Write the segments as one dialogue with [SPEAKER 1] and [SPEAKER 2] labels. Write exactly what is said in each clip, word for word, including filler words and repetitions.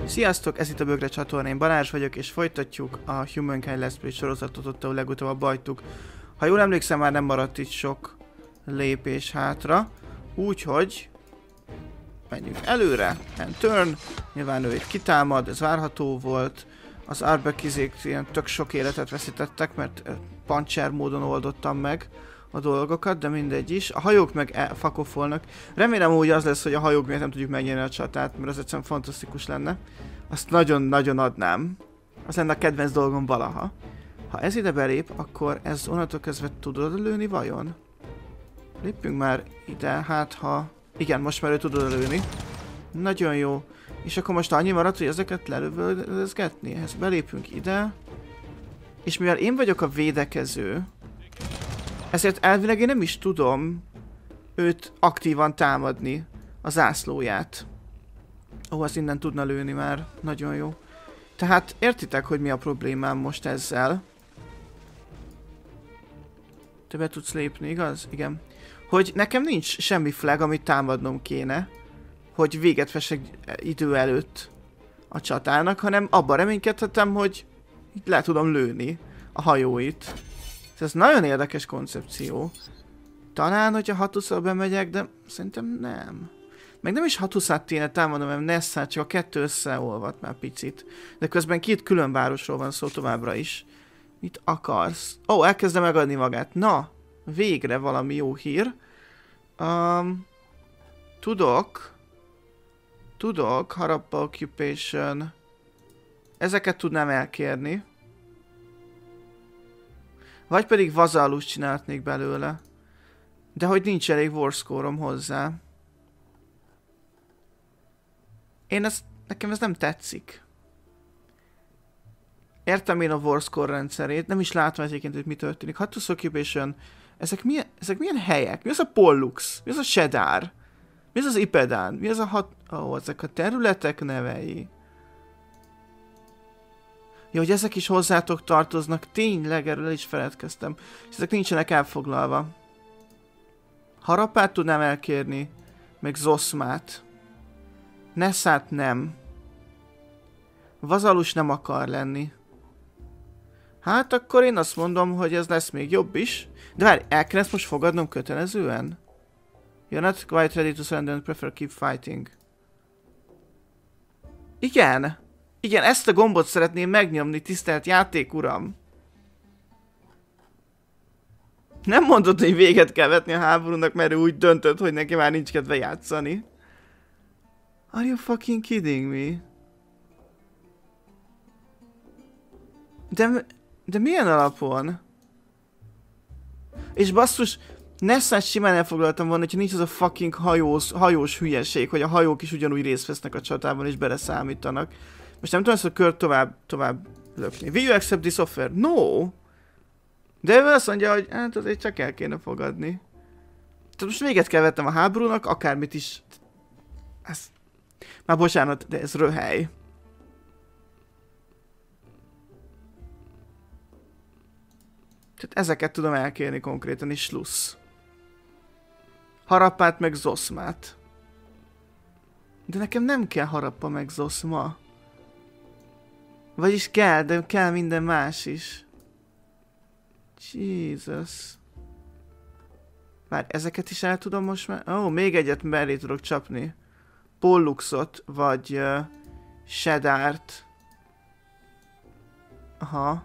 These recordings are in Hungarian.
[SPEAKER 1] Sziasztok, ez itt a Bögre csatorna, én Balázs vagyok, és folytatjuk a Humankind Let's Play sorozatot, ott, ahol legutóbb abba hagytuk. Ha jól emlékszem, már nem maradt itt sok lépés hátra, úgyhogy menjünk előre, and turn, nyilván ő itt kitámad, ez várható volt. Az Arbekizék ilyen tök sok életet veszítettek, mert puncher módon oldottam meg a dolgokat, de mindegy is. A hajók meg fakofolnak. Remélem úgy az lesz, hogy a hajók miért nem tudjuk megnyerni a csatát, mert az egyszerűen fantasztikus lenne. Azt nagyon-nagyon adnám. Az lenne a kedvenc dolgom valaha. Ha ez ide belép, akkor ez onnantól kezdve tudod lőni vajon? Lépjünk már ide, hát ha... Igen, most már ő tudod lőni. Nagyon jó. És akkor most annyi maradt, hogy ezeket lelövözgetni. Ehhez belépünk ide. És mivel én vagyok a védekező, ezért elvileg én nem is tudom őt aktívan támadni, a zászlóját. Ó, az innen tudna lőni már. Nagyon jó. Tehát értitek, hogy mi a problémám most ezzel. Te be tudsz lépni, igaz? Igen. Hogy nekem nincs semmi flag, amit támadnom kéne, hogy véget vessek idő előtt a csatának, hanem abban reménykedhetem, hogy le tudom lőni a hajóit. Ez nagyon érdekes koncepció. Talán, hogyha hatusszal bemegyek, de szerintem nem. Meg nem is hatuszát kéne támadnom, mert Nessát csak a kettő összeolvadt már picit. De közben két külön városról van szó továbbra is. Mit akarsz? Ó, oh, elkezdem megadni magát. Na, végre valami jó hír. Um, tudok. Tudok, Harappa Occupation. Ezeket tudnám elkérni. Vagy pedig vazallust csinálhatnék belőle. De hogy nincs elég warscore-om hozzá. Én ezt, nekem ez nem tetszik. Értem én a warscore rendszerét, nem is látom egyébként, hogy mi történik. Hattus Occupation, ezek milyen, ezek milyen helyek? Mi az a Pollux? Mi az a Shadar? Mi az az Ipedan? Mi az a hat... Ó, oh, ezek a területek nevei. Ja, hogy ezek is hozzátok tartoznak, tényleg erről is feledkeztem. És ezek nincsenek elfoglalva. Harapát tudnám elkérni, meg Zoszmát. Nessát nem. Vazalus nem akar lenni. Hát akkor én azt mondom, hogy ez lesz még jobb is. De várj, el kell ezt most fogadnom kötelezően? You're not quite ready to surrender and prefer keep fighting. Igen. Igen, ezt a gombot szeretném megnyomni, tisztelt játék, uram. Nem mondod, hogy véget kell vetni a háborúnak, mert ő úgy döntött, hogy neki már nincs kedve játszani. Are you fucking kidding me? De, de milyen alapon? És basszus, Nessát simán elfoglaltam volna, hogyha nincs az a fucking hajós, hajós hülyeség, hogy a hajók is ugyanúgy részt vesznek a csatában és beleszámítanak. Most nem tudom ezt a kört tovább, tovább lökni. Will you accept this offer? No! De ő azt mondja, hogy hát azért csak el kéne fogadni. Tehát most véget kell vettem a háborúnak, akármit is. Ez... Már bocsánat, de ez röhely. Tehát ezeket tudom elkérni konkrétan, és slussz. Harappát meg Zoszmát. De nekem nem kell Harappa meg Zoszma. Vagyis kell, de kell minden más is. Jesus. Várj, ezeket is el tudom most már... Ó, oh, még egyet mellé tudok csapni. Polluxot, vagy uh, Shadart. Aha.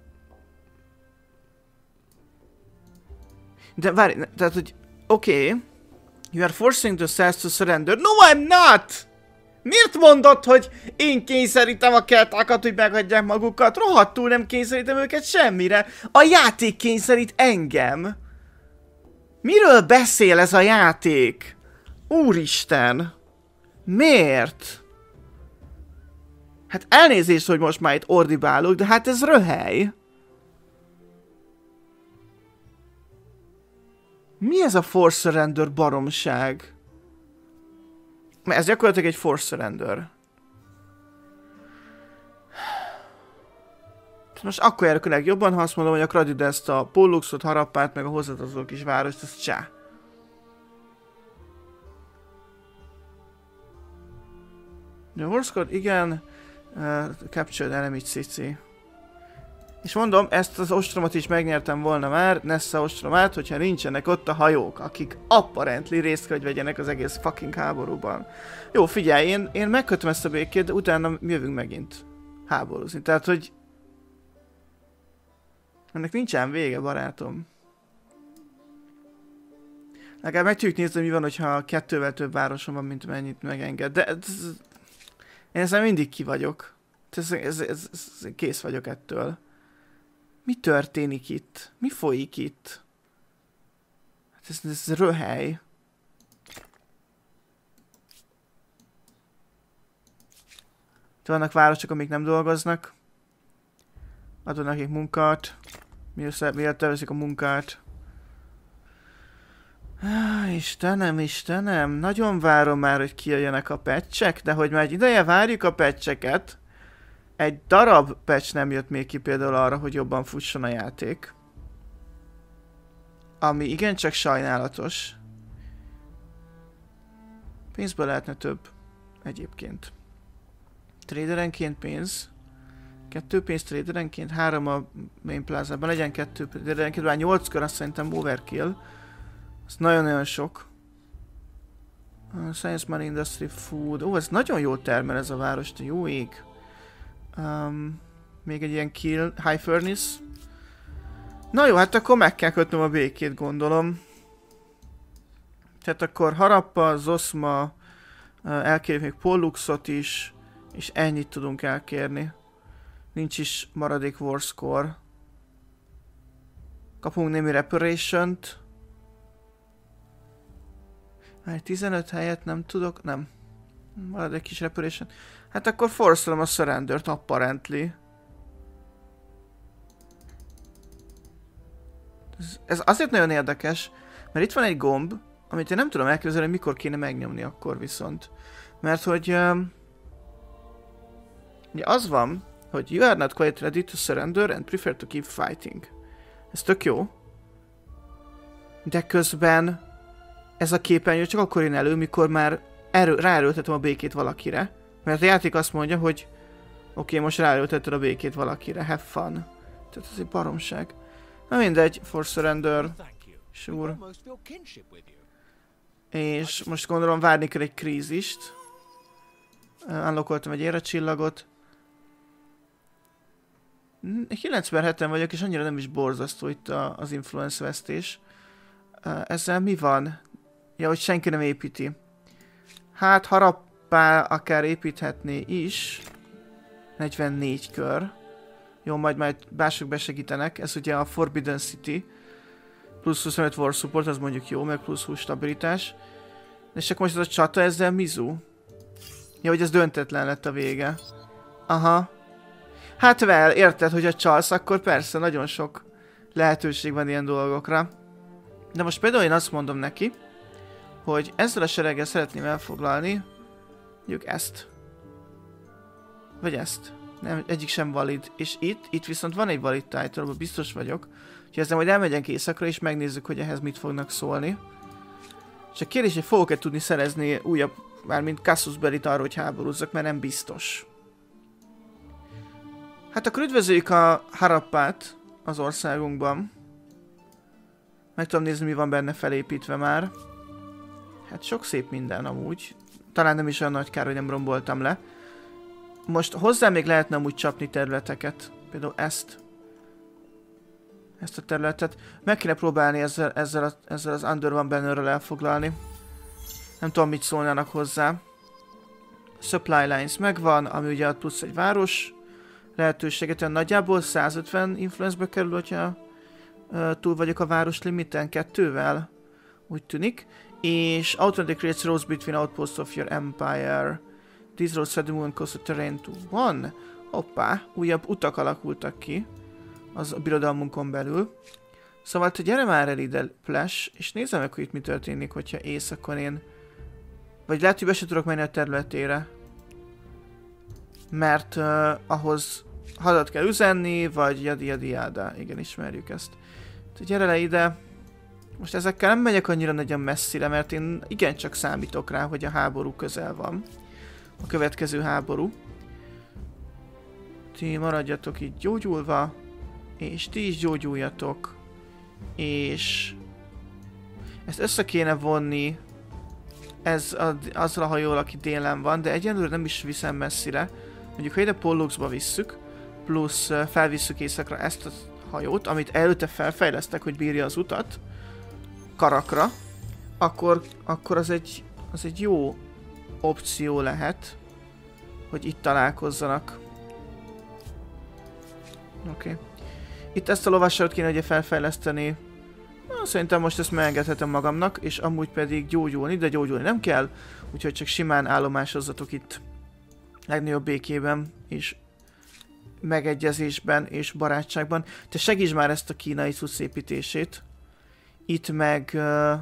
[SPEAKER 1] De várj, tehát hogy... Oké. Okay. You are forcing the cells to surrender. No, I'm not! Miért mondod, hogy én kényszerítem a keltákat, hogy megadják magukat? Rohadtul nem kényszerítem őket semmire. A játék kényszerít engem. Miről beszél ez a játék? Úristen. Miért? Hát elnézést, hogy most már itt ordibálok, de hát ez röhely. Mi ez a force surrender baromság? Mert ez gyakorlatilag egy force surrender. Most akkor járok a legjobban, ha azt mondom, hogy a Kradid ezt a Polluxot, Harappát, meg a hozzátartozó kis várost, ez csá. The Warscore, igen. Uh, captured enemy cé cé. És mondom, ezt az ostromot is megnyertem volna már, Nessa ostromát, hogyha nincsenek ott a hajók, akik apparently részt kell, hogy vegyenek az egész fucking háborúban. Jó, figyelj, én, én megkötöm ezt a békét, de utána jövünk megint háborúzni. Tehát, hogy ennek nincsen vége, barátom. Legalább meg tudjuk nézni, hogy mi van, hogyha kettővel több városom van, mint mennyit megenged. De ez, én ezzel mindig ki vagyok. Ez, ez, ez, ez, kész vagyok ettől. Mi történik itt? Mi folyik itt? Hát ez, ez röhely. Itt vannak városok, amik nem dolgoznak. Adod nekik munkát. Miért tervezik a munkát? Ah, Istenem, Istenem, nagyon várom már, hogy kijöjjenek a patchek, de hogy már egy ideje várjuk a patcheket, egy darab patch nem jött még ki például arra, hogy jobban fusson a játék. Ami igencsak sajnálatos. Pénzből lehetne több egyébként. Traderenként pénz. Kettő pénz traderenként, három a main plázában, legyen kettő traderenként, bár nyolckor azt szerintem overkill. Ez nagyon-nagyon sok. Uh, Science, Money, Industry, Food. Ó, ez nagyon jól termel ez a város, de jó ég. Um, még egy ilyen kill, High Furnace. Na jó, hát akkor meg kell kötnöm a békét, gondolom. Tehát akkor Harappa, Zosma, uh, elkérjük még Polluxot is, és ennyit tudunk elkérni. Nincs is maradék Warscore. Kapunk némi Reparation-t. Már tizenöt helyet nem tudok, nem. Marad egy kis reparation. Hát akkor forszolom a surrendert, apparently. Ez, ez azért nagyon érdekes, mert itt van egy gomb, amit én nem tudom elképzelni, hogy mikor kéne megnyomni akkor viszont. Mert hogy... Um, ugye az van, hogy you are not quite ready to surrender and prefer to keep fighting. Ez tök jó. De közben... ez a képernyő csak akkor jön elő, mikor már erő, ráerőltetem a békét valakire. Mert a játék azt mondja, hogy oké, okay, most ráerőltetted a békét valakire, have fun. Tehát ez egy baromság. Na mindegy, for surrender. Sure. És most gondolom várni kell egy krízist. Uh, unlockoltam egy érecsillagot. kilencvenheten vagyok, és annyira nem is borzasztó itt a, az influence vesztés. Uh, ezzel mi van? Ja, hogy senki nem építi. Hát Harappá akár építhetné is. negyvennégy kör. Jó, majd majd mások besegítenek. Ez ugye a Forbidden City. Plusz huszonöt War Support, az mondjuk jó, meg plusz húsz stabilitás. És csak most ez a csata ezzel mizu. Ja, hogy ez döntetlen lett a vége. Aha. Hát vel, érted, hogy a csalsz, akkor persze nagyon sok lehetőség van ilyen dolgokra. De most például én azt mondom neki, hogy ezzel a sereggel szeretném elfoglalni, mondjuk ezt. Vagy ezt. Nem, egyik sem valid. És itt, itt viszont van egy valid title, abban biztos vagyok. Úgyhogy ezzel majd elmegyünk éjszakra, és megnézzük, hogy ehhez mit fognak szólni. És a kérdés, hogy fogok-e tudni szerezni újabb, mármint Casus Bellit arra, hogy háborúzzak, mert nem biztos. Hát akkor üdvözöljük a Harappát az országunkban. Meg tudom nézni, mi van benne felépítve már. Hát sok szép minden amúgy. Talán nem is olyan nagy kár, hogy nem romboltam le. Most hozzá még lehetne amúgy csapni területeket. Például ezt. Ezt a területet. Meg kéne próbálni ezzel, ezzel, a, ezzel az Under One Bannerrel elfoglalni. Nem tudom, mit szólnának hozzá. Supply Lines megvan, ami ugye ad plusz egy város lehetőséget. Olyan nagyjából százötven influence-be kerül, hogyha uh, túl vagyok a város limiten kettővel. Úgy tűnik. És automatic creates roads between outposts of your empire. These roads set the movement cost of terrain to one. Hoppá, újabb utak alakultak ki az a birodalmunkon belül. Szóval, hogy gyere már el ide, Flash, és nézzem meg, hogy itt mi történik, hogyha éjszakon én... Vagy lehet, hogy be se tudok menni a területére. Mert uh, ahhoz hadat kell üzenni, vagy jadi jadi jáda. Igen, ismerjük ezt. Tehát gyere le ide. Most ezekkel nem megyek annyira nagyon messzire, mert én igencsak számítok rá, hogy a háború közel van. a következő háború. Ti maradjatok itt gyógyulva, és ti is gyógyuljatok, és ezt össze kéne vonni ez a, azzal a hajóval, aki délen van, de egyenlőre nem is viszem messzire. Mondjuk, ha ide Polluxba visszük, plusz felvisszük északra ezt a hajót, amit előtte felfejlesztek, hogy bírja az utat, Karakra, akkor, akkor az, egy, az egy jó opció lehet, hogy itt találkozzanak. Oké. Okay. Itt ezt a lovasságot kéne ugye felfejleszteni. Na, szerintem most ezt megengedhetem magamnak, és amúgy pedig gyógyulni, de gyógyulni nem kell, úgyhogy csak simán állomásozzatok itt legnagyobb békében, és megegyezésben, és barátságban. Te segíts már ezt a kínai cucc építését. Itt meg... Uh,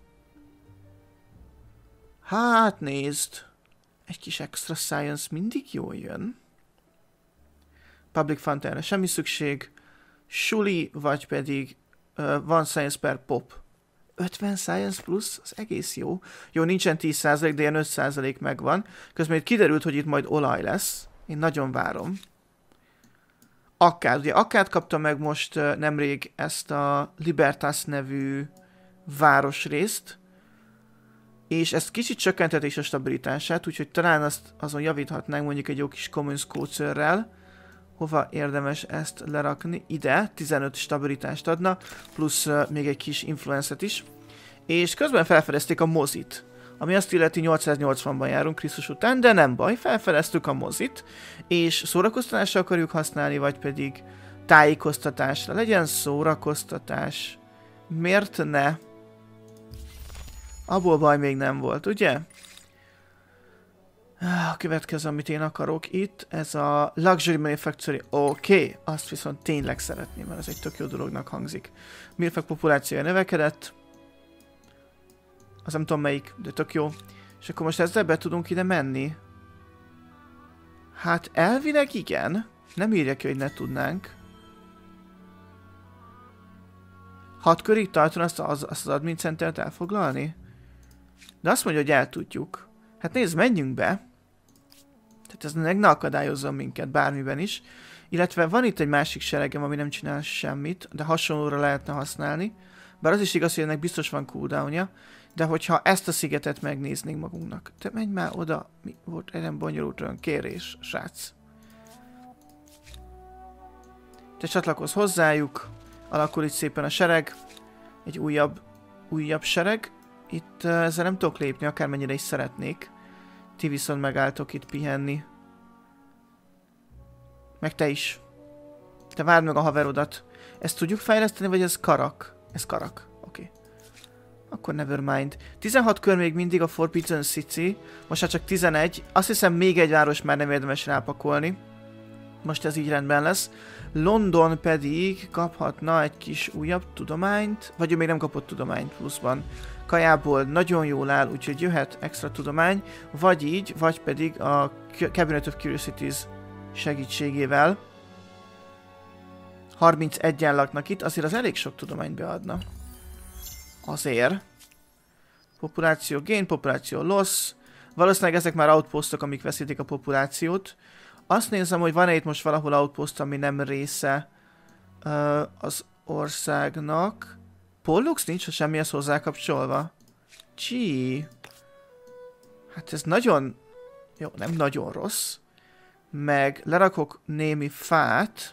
[SPEAKER 1] hát nézd, egy kis extra science mindig jól jön. Public Fountainre semmi szükség. Suli, vagy pedig uh, van science per pop. ötven science plusz, az egész jó. Jó, nincsen tíz százalék, de ilyen öt százalék megvan. Közben itt kiderült, hogy itt majd olaj lesz. Én nagyon várom. Akkád, ugye Akkád kapta meg most uh, nemrég ezt a Libertas nevű városrészt, és ezt kicsit csökkentett is a stabilitását, úgyhogy talán azt azon javíthatnánk mondjuk egy jó kis Common Scoutsörrel. Hova érdemes ezt lerakni? Ide, tizenöt stabilitást adna, plusz uh, még egy kis influencet is. És közben felfedezték a mozit, ami azt illeti nyolcszáznyolcvanban járunk Krisztus után, de nem baj, felfedeztük a mozit, és szórakoztatásra akarjuk használni, vagy pedig tájékoztatásra. Legyen szórakoztatás. Miért ne? Abból baj még nem volt, ugye? A következő, amit én akarok itt, ez a Luxury Manufacturing. Oké, okay. Azt viszont tényleg szeretném, mert ez egy tök jó dolognak hangzik. Mérfek populációja növekedett. Az nem tudom melyik, de tök jó. És akkor most ezzel be tudunk ide menni. Hát elvileg igen. Nem írja ki, hogy ne tudnánk. Hat körig tartana azt az, azt az admin centert elfoglalni? De azt mondja, hogy el tudjuk. Hát nézd, menjünk be. Tehát ez ne akadályozzon minket bármiben is. Illetve van itt egy másik seregem, ami nem csinál semmit, de hasonlóra lehetne használni. Bár az is igaz, hogy ennek biztos van cooldownja. De hogyha ezt a szigetet megnéznénk magunknak. Te menj már oda. Mi volt egy nem bonyolult olyan kérés, srác. Te csatlakozz hozzájuk. Alakul itt szépen a sereg. Egy újabb, újabb sereg. Itt uh, ezzel nem tudok lépni, akármennyire is szeretnék. Ti viszont megálltok itt pihenni. Meg te is. Te várd meg a haverodat. Ezt tudjuk fejleszteni, vagy ez Karak? Ez Karak. Oké. Okay. Akkor nevermind. tizenhat kör még mindig a Forbidden City. Most már csak tizenegy. Azt hiszem még egy város már nem érdemes rápakolni. Most ez így rendben lesz. London pedig kaphatna egy kis újabb tudományt. Vagy ő még nem kapott tudományt pluszban. Kajából nagyon jól áll, úgyhogy jöhet extra tudomány. Vagy így, vagy pedig a Cabinet of Curiosities segítségével. harmincegyen laknak itt, azért az elég sok tudományt beadna. Azért. Populáció gain, populáció loss. Valószínűleg ezek már outpostok, amik veszítik a populációt. Azt nézem, hogy van-e itt most valahol outpost, ami nem része uh, az országnak. Pollux nincs, ha semmihez hozzá kapcsolva. Csí. Hát ez nagyon... Jó, nem nagyon rossz. Meg lerakok némi fát.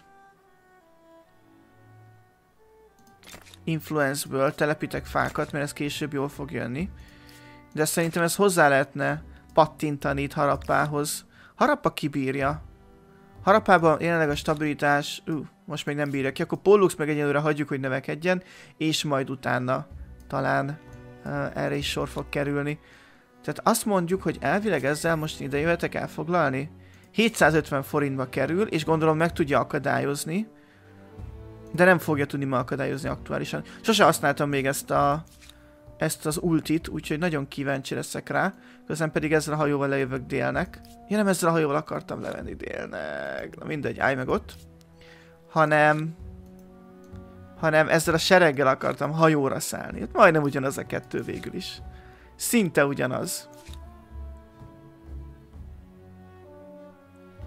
[SPEAKER 1] Influence-ből telepítek fákat, mert ez később jól fog jönni. De szerintem ez hozzá lehetne pattintani itt Harappához. Harappa kibírja. Harappában jelenleg a stabilitás... Uh, most még nem bírja ki. Akkor Pollux meg egyelőre hagyjuk, hogy növekedjen. És majd utána talán uh, erre is sor fog kerülni. Tehát azt mondjuk, hogy elvileg ezzel most ide jöhetek elfoglalni. hétszázötven forintba kerül, és gondolom meg tudja akadályozni. De nem fogja tudni ma akadályozni aktuálisan. Sose használtam még ezt a... ezt az ultit, úgyhogy nagyon kíváncsi leszek rá. Közben pedig ezzel a hajóval lejövök délnek. Ja, nem ezzel a hajóval akartam levenni délnek. Na mindegy, állj meg ott. Hanem... hanem ezzel a sereggel akartam hajóra szállni. Hát majdnem ugyanaz a kettő végül is. Szinte ugyanaz.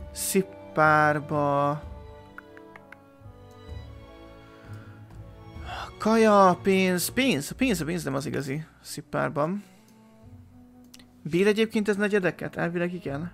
[SPEAKER 1] Szippárba... Kaja, pénz, pénz, pénz, a pénz nem az igazi szippárban. Bír egyébként ez negyedeket? Elvileg igen.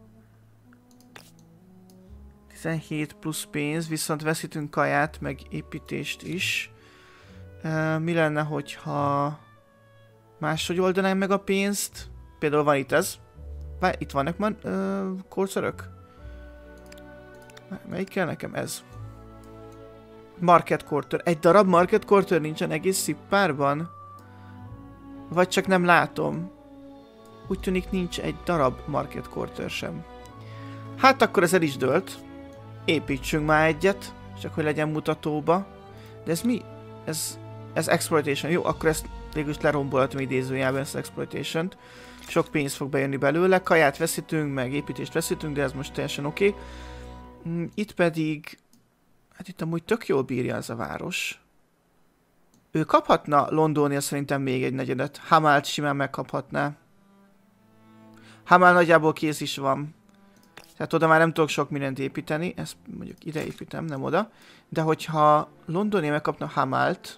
[SPEAKER 1] tizenhét plusz pénz, viszont veszítünk kaját, meg építést is. Uh, mi lenne, hogyha máshogy oldanánk meg a pénzt? Például van itt ez. Várj, itt vannak már uh, korszörök? Melyik kell nekem? Ez. Market Quarter. Egy darab Market Quarter nincsen egész szippárban? Vagy csak nem látom? Úgy tűnik nincs egy darab Market Quarter sem. Hát akkor ez el is dőlt. Építsünk már egyet, csak hogy legyen mutatóba. De ez mi? Ez, ez exploitation. Jó, akkor ezt végülis lerombolhatom idézőjelben, ezt exploitation-t. Sok pénz fog bejönni belőle. Kaját veszítünk, meg építést veszítünk, de ez most teljesen oké. Okay. Itt pedig... Hát itt amúgy tök jól bírja ez a város. Ő kaphatna Londónia szerintem még egy negyedet. Hamalt simán megkaphatná. Hamal nagyjából kész is van. Tehát oda már nem tudok sok mindent építeni. Ezt mondjuk ide építem, nem oda. De hogyha Londónia megkapna Hamalt,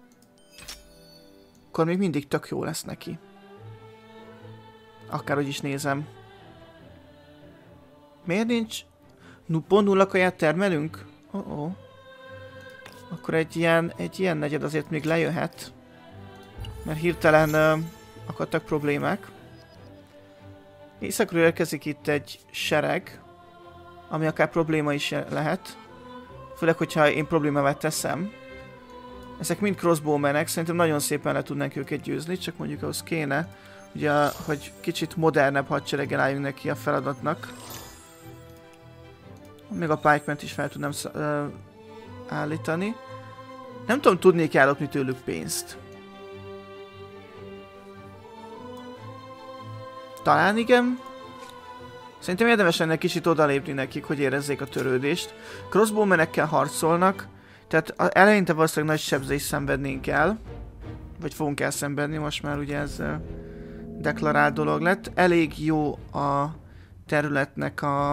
[SPEAKER 1] akkor még mindig tök jó lesz neki. Akárhogy is nézem. Miért nincs? Pont nulla kaját termelünk? Oh -oh. Akkor egy ilyen, egy ilyen negyed azért még lejöhet. Mert hirtelen uh, akadtak problémák. Északról érkezik itt egy sereg, ami akár probléma is lehet. Főleg, hogyha én problémával teszem. Ezek mind crossbowmenek, szerintem nagyon szépen le tudnánk őket győzni, csak mondjuk ahhoz kéne, ugye, hogy kicsit modernebb hadsereggel álljunk neki a feladatnak. Még a pikeman-t is fel tudnám uh, állítani. Nem tudom, tudnék ellopni tőlük pénzt. Talán igen. Szerintem érdemes lenne kicsit odalépni nekik, hogy érezzék a törődést. Crossbowmenekkel harcolnak, tehát eleinte valószínűleg nagy sebzést szenvednénk el. Vagy fogunk elszenvedni, most már ugye ez uh, deklarált dolog lett. Elég jó a területnek a...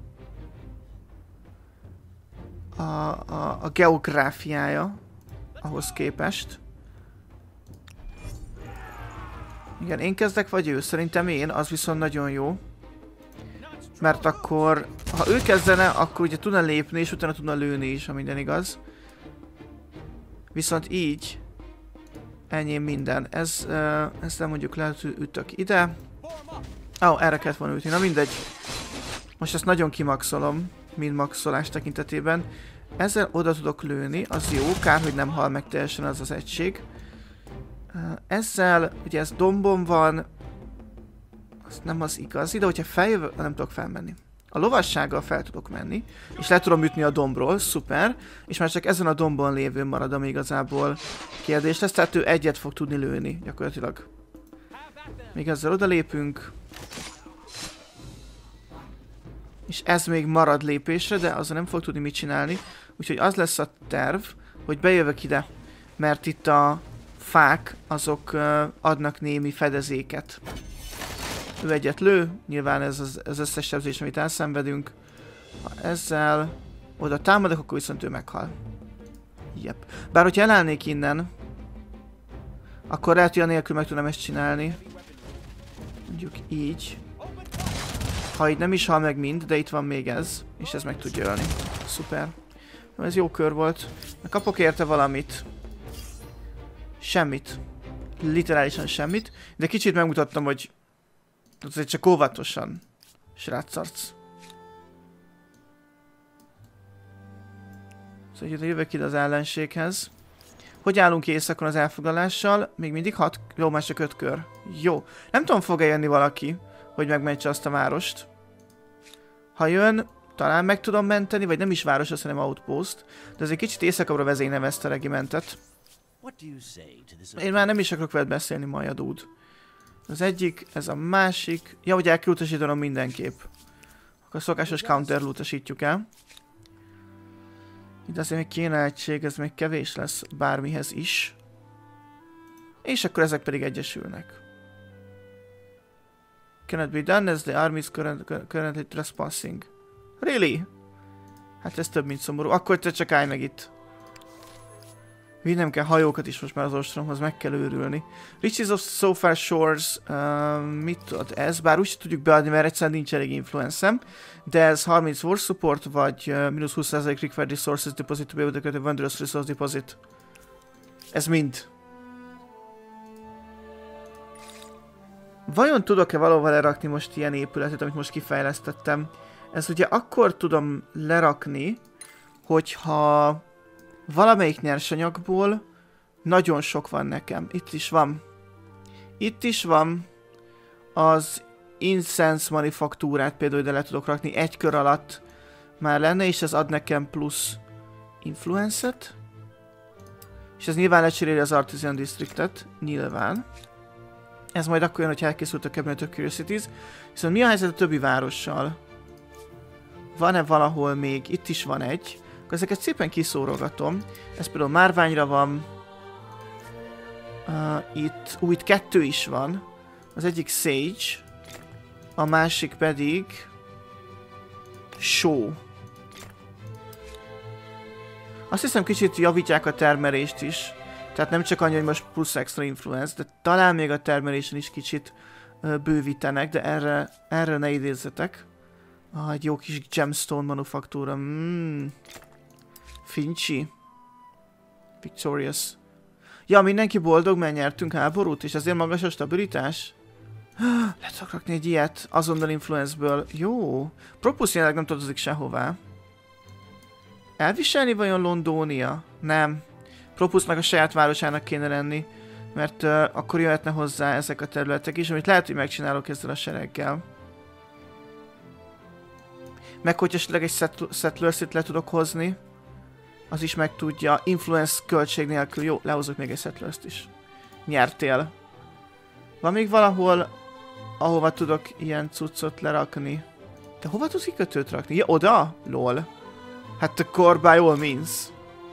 [SPEAKER 1] A, a, a geográfiája ahhoz képest. Igen, én kezdek, vagy ő? Szerintem én, az viszont nagyon jó. Mert akkor, ha ő kezdene, akkor ugye tudna lépni, és utána tudna lőni is, ha minden igaz. Viszont így, ennyi minden. Ez, uh, ezt nem mondjuk lehet, hogy ütök ide. Ó, oh, erre kellett volna ütni, na mindegy. Most ezt nagyon kimaxolom, mind maxolás tekintetében. Ezzel oda tudok lőni, az jó, kár, hogy nem hal meg teljesen az az egység. Ezzel, ugye ez dombon van, az nem az igazi, de hogyha feljövök, nem tudok felmenni. A lovassággal fel tudok menni, és le tudom ütni a dombról, szuper, és már csak ezen a dombon lévő marad, ami igazából kérdés lesz, tehát ő egyet fog tudni lőni, gyakorlatilag. Még ezzel odalépünk. És ez még marad lépésre, de azzal nem fog tudni mit csinálni. Úgyhogy az lesz a terv, hogy bejövök ide, mert itt a fák azok uh, adnak némi fedezéket. Ő egyet lő, nyilván ez az, az összes sebzés, amit elszenvedünk. Ha ezzel oda támadok, akkor viszont ő meghal. Yep. Bár hogyha elállnék innen, akkor lehet, hogy anélkül meg tudnám ezt csinálni. Mondjuk így. Ha így nem is hal meg mind, de itt van még ez, és ez meg tudja ölni. Szuper. Ez jó kör volt. Kapok érte valamit. Semmit. Literálisan semmit. De kicsit megmutattam, hogy azért csak óvatosan. Sráccarc. Szóval hogy jövök ide az ellenséghez. Hogy állunk éjszakon az elfoglalással? Még mindig hat? Jó, már csak öt kör. Jó. Nem tudom, fog-e jönni valaki, hogy megmentse azt a várost. Ha jön, talán meg tudom menteni, vagy nem is város, azt hanem outpost. De azért kicsit éjszakabbra vezénylem ezt a regimentet. Én már nem is akarok veled beszélni, majadúd. Az egyik, ez a másik. Ja, hogy el kell utasítanom mindenképp. Akkor a szokásos counter utasítjuk el. Itt azért még kéne egység, ez még kevés lesz bármihez is. És akkor ezek pedig egyesülnek. Cannot be done as the army is current, currently trespassing. Really? Hát ez több, mint szomorú. Akkor te csak állj meg itt. Vinnem kell hajókat is most már az ostromhoz, meg kell őrülni. Riches of So Far Shores, uh, mit tudod ez? Bár úgy tudjuk beadni, mert egyszerűen nincs elég influencem. De ez harminc war support, vagy uh, mínusz húsz százalék required resources deposit to be able to get a wondrous resource deposit. Ez mind. Vajon tudok-e valahol lerakni most ilyen épületet, amit most kifejlesztettem? Ez ugye akkor tudom lerakni, hogyha valamelyik nyersanyagból nagyon sok van nekem. Itt is van. Itt is van. Az Incense manufaktúrát például ide le tudok rakni egy kör alatt. Már lenne, és ez ad nekem plusz influence-et. És ez nyilván lecseréli az Artisan Districtet. Nyilván. Ez majd akkor jön, hogy elkészült a Cabinet of Curiosities. Viszont mi a helyzet a többi várossal? Van-e valahol még? Itt is van egy. Akkor ezeket szépen kiszórogatom. Ez például márványra van. Uh, itt, ú, itt kettő is van. Az egyik Sage. A másik pedig Show. Azt hiszem kicsit javítják a termelést is. Tehát nem csak annyi, hogy most plusz extra influence, de talán még a termelésen is kicsit uh, bővítenek, de erre, erre ne idézzetek. Ah, egy jó kis gemstone manufaktúra. Mm. Finchy. Victorious. Ja, mindenki boldog, mert nyertünk háborút, és azért magas a stabilitás. Le tudok rakni egy ilyet azonnal influence-ből. Jó. Propus jelenleg nem tartozik sehová. Elviselni vajon Londónia? Nem. Propusnak a saját városának kéne lenni, mert uh, akkor jöhetne hozzá ezek a területek is, amit lehet, hogy megcsinálok ezzel a sereggel. Meg hogy esetleg egy Settlers-it le tudok hozni, az is meg tudja. Influence költség nélkül. Jó, lehozok még egy Settlers-t is. Nyertél. Van még valahol, ahova tudok ilyen cuccot lerakni? De hova tudsz kikötőt rakni? Ja, oda? Lol. Hát akkor by all means.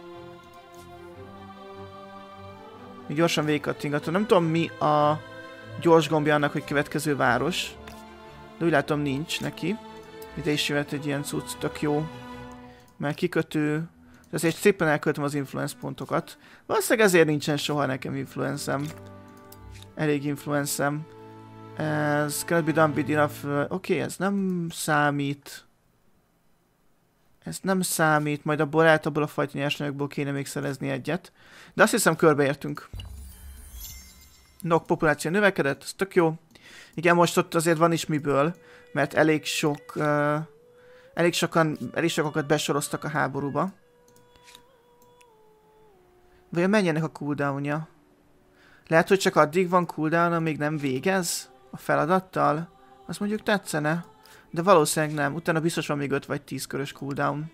[SPEAKER 1] Még gyorsan végigkattingatom. Nem tudom mi a gyors gombja annak, hogy következő város. De úgy látom nincs neki. Ide is jöhet egy ilyen cucc, tök jó. Mert kikötő. Ezért szépen elköltöm az influence pontokat. Valószínűleg ezért nincsen soha nekem influencem. Elég influencem. Ez cannot be done big enough. Oké, okay, ez nem számít. Ez nem számít. Majd abból lehet, abból a fajta nyersanyagból kéne még szerezni egyet. De azt hiszem körbeértünk. Nok populáció növekedett, ez tök jó. Igen, most ott azért van is miből. Mert elég sok... Uh, elég sokan, elég sokakat besoroztak a háborúba. Vajon mennyi ennek a cooldownja? Lehet, hogy csak addig van cooldown, amíg nem végez a feladattal? Azt mondjuk tetszene. De valószínűleg nem. Utána biztos van még öt vagy tíz körös cooldown.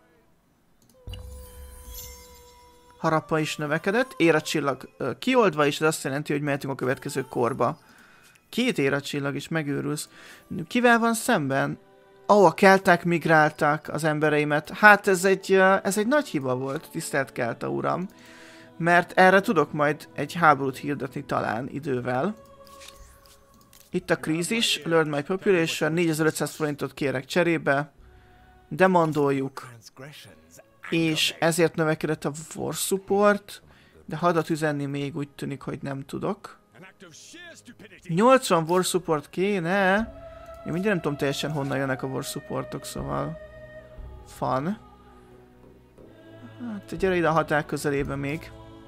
[SPEAKER 1] Harappa is növekedett. Ér a csillag ö, kioldva is, ez azt jelenti, hogy mehetünk a következő korba. Két ér a csillag is, megőrülsz. Kivel van szemben? Ó, oh, a kelták migrálták az embereimet. Hát ez egy, ez egy nagy hiba volt, tisztelt Kelta uram. Mert erre tudok majd egy háborút hirdetni talán idővel. Itt a krízis, learn my population, négyezer-ötszáz forintot kérek cserébe. Demandoljuk. És ezért növekedett a war support. De hadat üzenni még úgy tűnik, hogy nem tudok. nyolcvan war support kéne. Én mindjárt nem tudom teljesen honnan jönnek a war supportok, szóval... Fun. Hát gyere ide a határ közelébe még.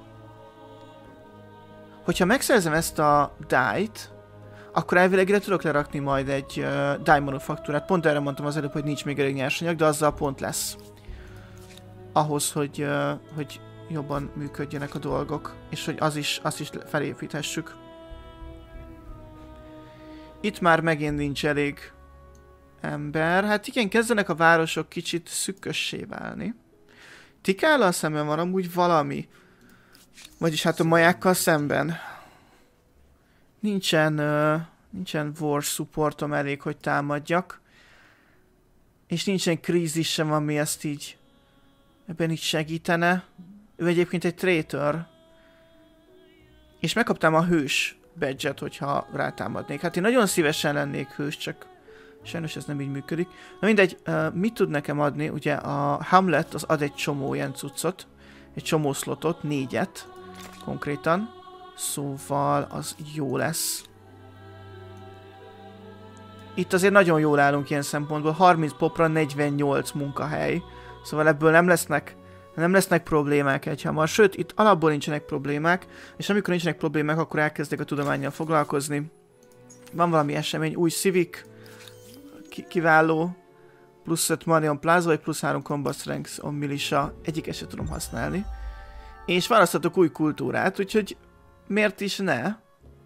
[SPEAKER 1] Hogyha megszerzem ezt a die-t, akkor elvileg ide tudok lerakni majd egy uh, die manufaktúrát. Pont erre mondtam az előbb, hogy nincs még elég nyersanyag, de azzal pont lesz. Ahhoz, hogy, uh, hogy jobban működjenek a dolgok, és hogy az is, azt is felépíthessük. Itt már megint nincs elég ember. Hát igen, kezdenek a városok kicsit szükkössé válni. Tikállal szemben van amúgy valami. Vagyis hát a majákkal szemben. Nincsen, uh, nincsen war supportom elég, hogy támadjak. És nincsen krízis sem, ami ezt így ebben így segítene. Ő egyébként egy traitor. És megkaptam a hős badge-et, hogyha rátámadnék. Hát én nagyon szívesen lennék hős, csak Sajnos ez nem így működik. Na mindegy, uh, mit tud nekem adni? Ugye a Hamlet az ad egy csomó ilyen cuccot, egy csomó slotot, négyet konkrétan. Szóval az jó lesz. Itt azért nagyon jól állunk ilyen szempontból. harminc popra negyvennyolc munkahely. Szóval ebből nem lesznek, nem lesznek problémák egyhamar. Sőt, itt alapból nincsenek problémák, és amikor nincsenek problémák, akkor elkezdek a tudománnyal foglalkozni. Van valami esemény, új Civic, kiváló, plusz öt Marion Plaza, vagy plusz három Combat Strength on Militia, egyiket sem tudom használni. És választhatok új kultúrát, úgyhogy miért is ne?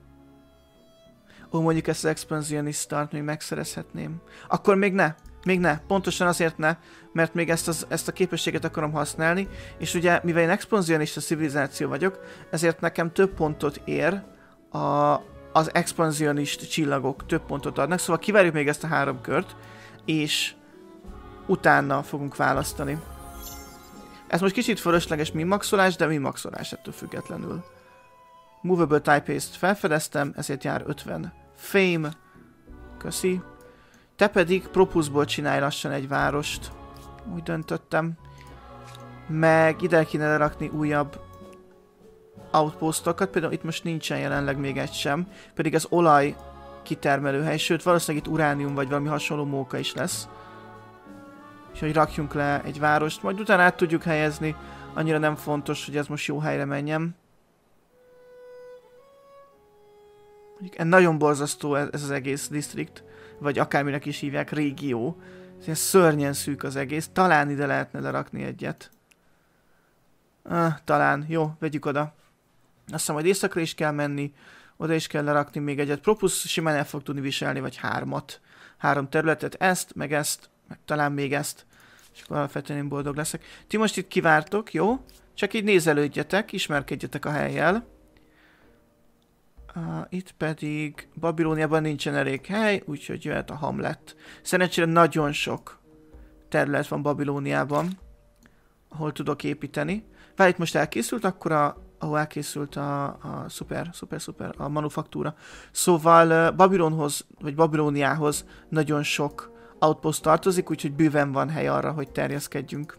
[SPEAKER 1] Ó, mondjuk ezt az expansionistart még megszerezhetném. Akkor még ne, még ne, pontosan azért ne, mert még ezt, az, ezt a képességet akarom használni, és ugye, mivel én expansionista civilizáció vagyok, ezért nekem több pontot ér a, az expansionist csillagok, több pontot adnak, szóval kivárjuk még ezt a három kört, és utána fogunk választani. Ez most kicsit fölösleges minmaxolás, de minmaxolás ettől függetlenül. Movable Type-t felfedeztem, ezért jár ötven fame. Köszi. Te pedig Propusból csinálj lassan egy várost. Úgy döntöttem. Meg ide kéne lerakni újabb outpostokat, például itt most nincsen jelenleg még egy sem. Pedig az olaj kitermelőhely, sőt valószínűleg itt uránium vagy valami hasonló móka is lesz. Úgyhogy rakjunk le egy várost, majd utána át tudjuk helyezni. Annyira nem fontos, hogy ez most jó helyre menjen. Mondjuk nagyon borzasztó ez az egész district, vagy akárminek is hívják, régió. Ez szörnyen szűk az egész, talán ide lehetne lerakni egyet. Ah, talán, jó, vegyük oda. Azt hiszem, hogy északra is kell menni, oda is kell lerakni még egyet. Propus simán el fog tudni viselni, vagy hármat. Három területet, ezt, meg ezt, meg talán még ezt. És akkor alapvetően én boldog leszek. Ti most itt kivártok, jó? Csak így nézelődjetek, ismerkedjetek a hellyel. Uh, itt pedig Babilóniában nincsen elég hely, úgyhogy jöhet a Hamlet. Szerencsére nagyon sok terület van Babilóniában, ahol tudok építeni. Várj, itt most elkészült, akkor a, ahol elkészült a, a szuper, szuper, szuper, a manufaktúra. Szóval uh, Babilonhoz, vagy Babilóniához nagyon sok outpost tartozik, úgyhogy bőven van hely arra, hogy terjeszkedjünk.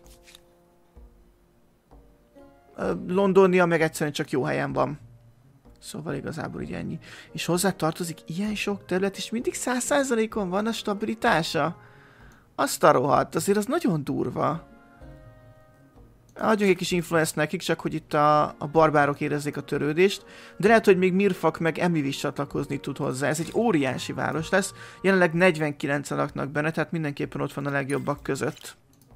[SPEAKER 1] Uh, Londonia meg egyszerűen csak jó helyen van. Szóval igazából így ennyi. És hozzá tartozik ilyen sok terület, és mindig száz százalékon van a stabilitása. Azt a rohadt, azért az nagyon durva. Adjunk egy kis influence nekik, csak hogy itt a, a barbárok érezzék a törődést. De lehet, hogy még Mirfak meg Emil is csatlakozni tud hozzá. Ez egy óriási város lesz. Jelenleg negyvenkilencen laknak benne, tehát mindenképpen ott van a legjobbak között.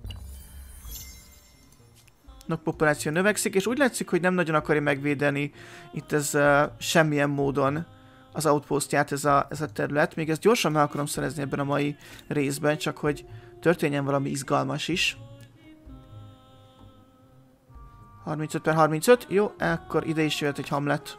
[SPEAKER 1] Nok populáció növekszik, és úgy látszik, hogy nem nagyon akarja megvédeni itt ez uh, semmilyen módon az outpostját ez a, ez a terület. Még ezt gyorsan meg akarom szerezni ebben a mai részben, csak hogy történjen valami izgalmas is. harmincöt per harmincöt, jó, akkor ide is jöhet egy Hamlet.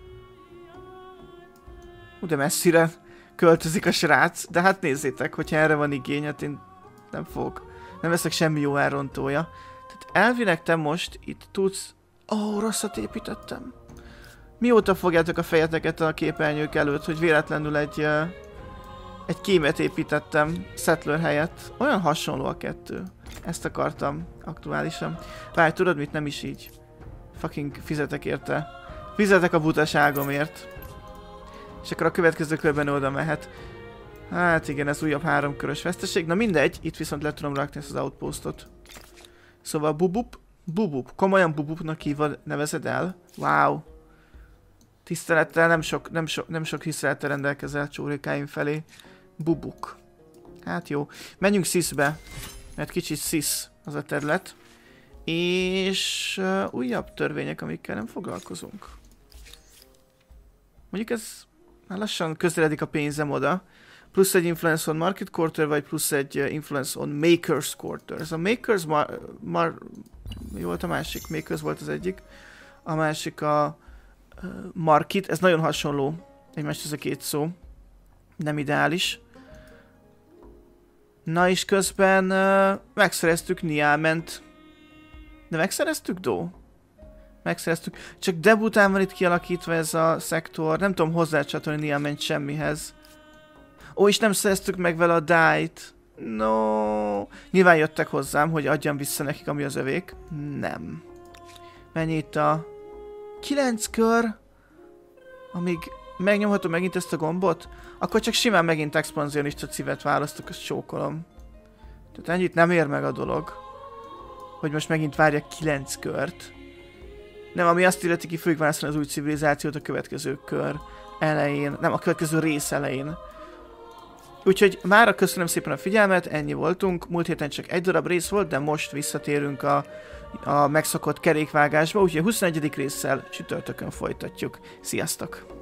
[SPEAKER 1] Ú, de messzire költözik a srác, de hát nézzétek, hogyha erre van igény, hát én nem fogok, nem veszek semmi jó elrontója. Tehát elvileg te most itt tudsz... Ó, oh, rosszat építettem. Mióta fogjátok a fejeteket a képernyők előtt, hogy véletlenül egy... Uh, egy kémet építettem settler helyett. Olyan hasonló a kettő. Ezt akartam aktuálisan. Várj, tudod mit? Nem is így. Fucking fizetek érte. Fizetek a butaságomért. És akkor a következő körben oda mehet. Hát igen, ez újabb háromkörös veszteség. Na mindegy, itt viszont le tudom rakni ezt az outpostot. Szóval bubup, bubup. Komolyan bubupnak hívod, nevezed el? Wow. Tisztelettel, nem sok, nem sok, nem sok tisztelettel rendelkezel csórikáim felé. Bubuk. Hát jó. Menjünk Sziszbe, mert kicsit Szisz az a terület. És uh, újabb törvények, amikkel nem foglalkozunk. Mondjuk ez már lassan közeledik a pénzem oda. Plusz egy Influence on Market Quarter, vagy plusz egy uh, Influence on Makers Quarter. Ez a Makers Mar... Mar mi volt a másik? Makers volt az egyik. A másik a uh, Market. Ez nagyon hasonló egymást ez a két szó. Nem ideális. Na és közben uh, megszereztük Niament. De megszereztük, Dó? Megszereztük. Csak debután van itt kialakítva ez a szektor. Nem tudom hozzácsatolni Niament semmihez. Ó, és nem szereztük meg vele a die-t. No. Nyilván jöttek hozzám, hogy adjam vissza nekik, ami az övék. Nem. Mennyi itt a... kilenc kör? Amíg megnyomhatom megint ezt a gombot? Akkor csak simán megint expanzionista civet választok, azt csókolom. Tehát ennyit nem ér meg a dolog. Hogy most megint várjak kilenc kört. Nem, ami azt illeti, ki fogjuk választani az új civilizációt a következő kör elején. Nem, a következő rész elején. Úgyhogy mára köszönöm szépen a figyelmet, ennyi voltunk. Múlt héten csak egy darab rész volt, de most visszatérünk a, a megszokott kerékvágásba. Úgyhogy a huszonegyedik résszel csütörtökön folytatjuk. Sziasztok!